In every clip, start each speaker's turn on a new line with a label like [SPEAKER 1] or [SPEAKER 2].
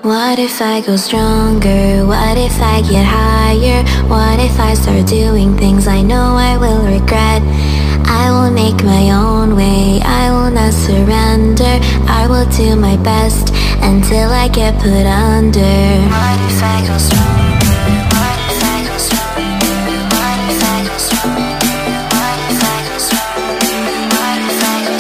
[SPEAKER 1] What if I go stronger? What if I get higher? What if I start doing things I know I will regret? I will make my own way, I will not surrender. I will do my best until I get put under. What if I go stronger? What if I go stronger? What if I go stronger? What if I go stronger? What if I go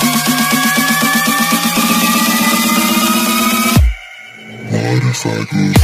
[SPEAKER 2] What if I go